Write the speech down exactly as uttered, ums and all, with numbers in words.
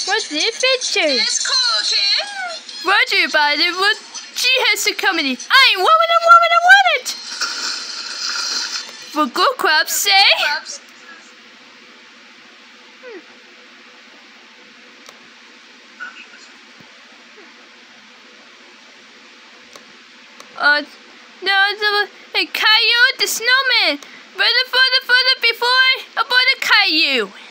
What's the adventure? It's cool, kid. Roger about it. What she has to come in. I ain't woman, I woman, I want it. For good crops, say. Crops. Uh, no, the hey, Caillou, the snowman. Further, further, further before about the Caillou.